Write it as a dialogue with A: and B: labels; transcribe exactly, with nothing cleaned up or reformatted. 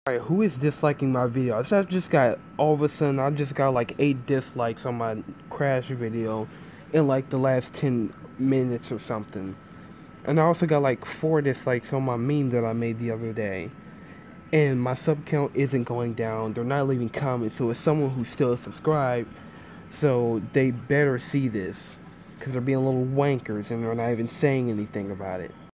A: Alright, who is disliking my video? So I just got, all of a sudden, I just got like eight dislikes on my crash video in like the last ten minutes or something. And I also got like four dislikes on my meme that I made the other day. And my sub count isn't going down. They're not leaving comments, so it's someone who's still subscribed. So they better see this, because they're being little wankers and they're not even saying anything about it.